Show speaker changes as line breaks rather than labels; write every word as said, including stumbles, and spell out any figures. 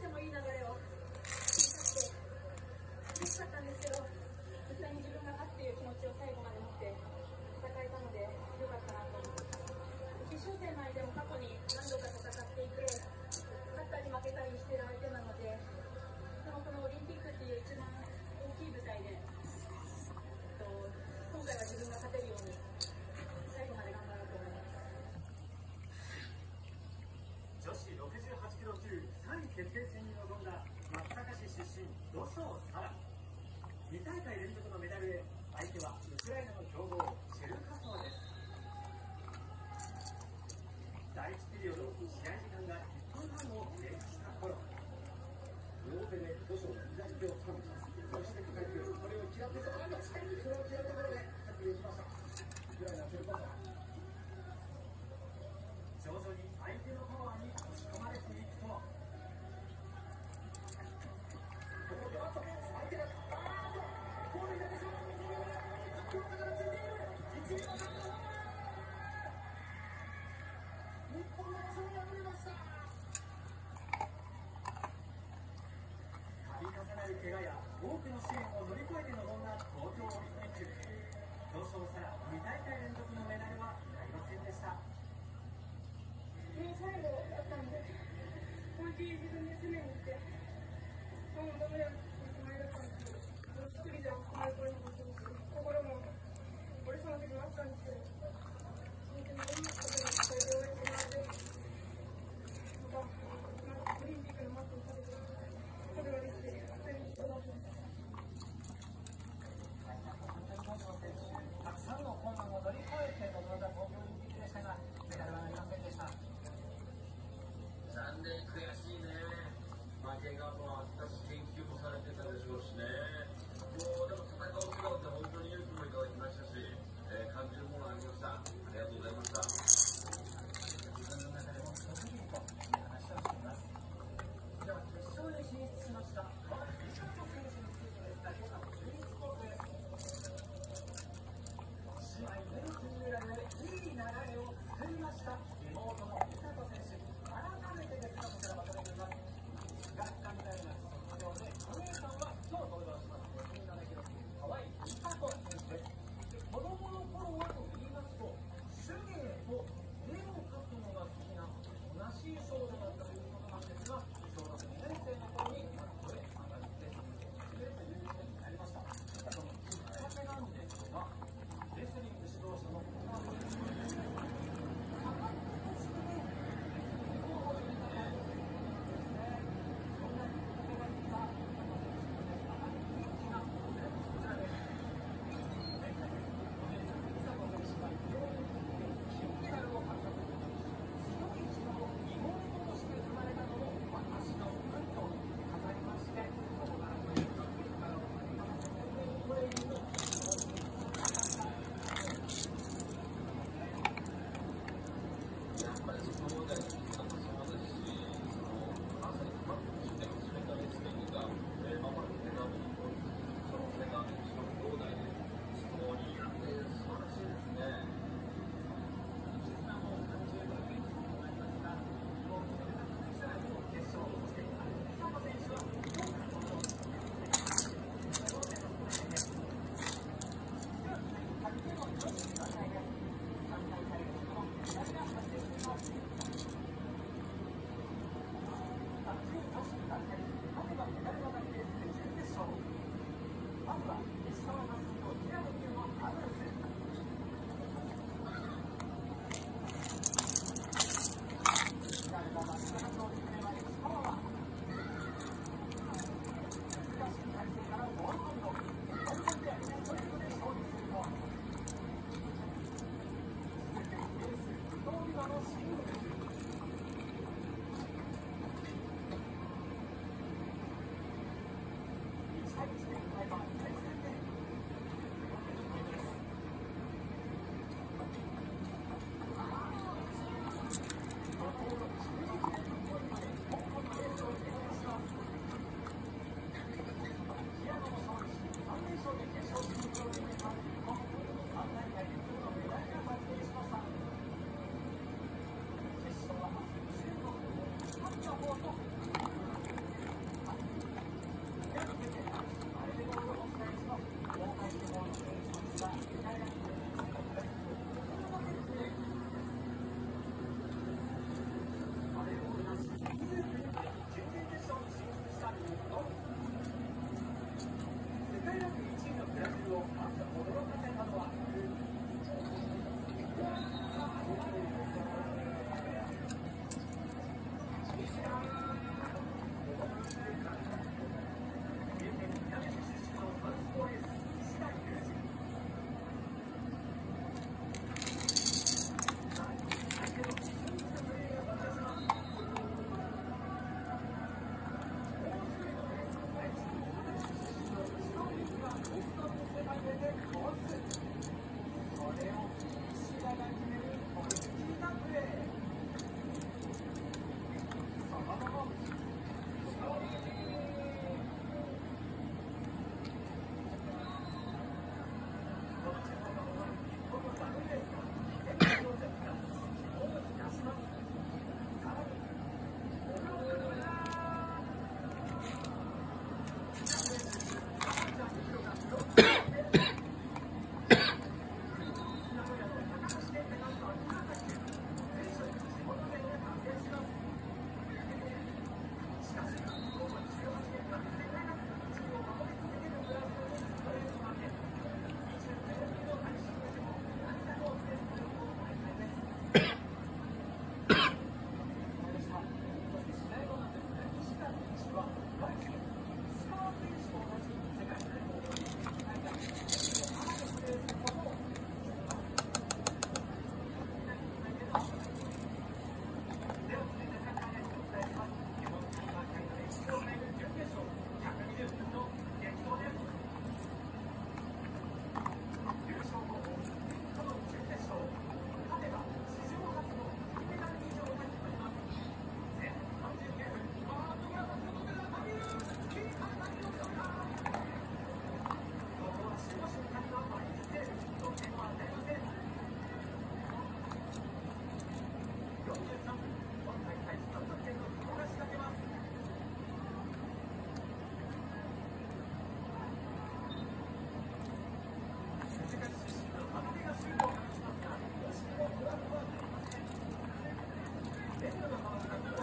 してもいい流れを切り取って苦しかったんですけど、絶対に自分が勝つっていう気持ちを最後まで持って戦えたので良かったなと思います。決勝戦の相手も過去に何度か戦っていて、勝ったり負けたりしてる相手なので、でもこのオリンピックっていう一番大きい舞台で、と今回は自分が勝てるように最後まで頑張ろうと思います。
女子ろくじゅうはちキロ級さんい決定戦に臨んだ松阪市出身、土性沙羅。に大会連続のメダルへ、相手はウクライナの強豪チェルカソワです。第いちピリオド、試合時間がいっぷんはんを経過した頃、両手で土性の左手を掴みます。そしてこれを嫌ってその後しっかりそれを嫌ったところで着地しました。ウクライナチェルカソワ、徐々に相手のパワーに押し込まれていくと、ここであっと相手があーっとゴールになってしまった。実況からついている一位のカット、日本の場所に敗れました。度重なる怪我や多くの試練を乗り越えて臨んだ東京オリンピック。土性沙羅、に大会連続のメダルはなりませんでした。
もう最後だったんで、思いっきり自分で攻めに行って、もうダメだってつもりだったんですけど、一人じゃ乗り越えなかったですし、心も折れそうな時もあったんですけど、本当にいろんなことがこれで応援してもらって、またオリンピックのマッチに立ててことができて、本当に人だと思います。
たくさんの困難を乗り越えて臨んだ東京オリンピックでしたが、メダルはなりませんでした。
残念、悔しいね。負けがもあったし、研究もされてたでしょうしね。もうでも戦う姿って本当に勇気もいただきましたし、えー、感じるものがありました。ありがとうございました。
自分の中でも得意という話をしています。では決勝に進出しました川内美里選手についてですが、今朝のじゅういちスポーツです。試合連金メダルでいい流れを作りました。妹の美里選手、改めてですがこちらまとめています。学科になります卒業で、お姉さんは今日登場します。ろくじゅうななキロ級川井美里選手です。子供の頃はと言いますと、手芸と絵を描くのが好きな同じ少女だったということなんですが、小学にねん生の頃に学校へ上がって参加をするということになりました。そのきっかけなんですが、レスリング指導者の小川選手ですね、かかっとしてレスリングを始めたということですね。そんなきっかけがいった小川選手ですが、人気なモデル、こちらです。前回お姉さん美里選手はリオオリンピックで金メダルを獲得。強い血の妹として生まれたのも私の運と語りまして、そこからというかからのトレーニングを
やっぱりそうだよ、そうだし、その関西のマッチで始めたレスリングが、えー、まもなくセカンドに行く、そのセカンドにしかも兄弟でストーリーなんで素晴らしいですね。
絆も感じるということになりますが、こう決勝、そして美里選手は今日から登場するということで、当然のストーリーです。では続いて卓球の女子団体です。さん大会連続のメダルが発生しています。卓球女子団体、勝てばメダルが確定する準決勝。まずは石川佳純と平野美宇のダブルス。誰がバックハンドを決めば石川は難しい体勢からボールハンド、完全でありストレートで勝利すると、続いてエース伊藤美誠のシングルス。いち対いちで迎えた第さんゲーム。決勝は明日じゅうごふん、勝った方とレッドの川原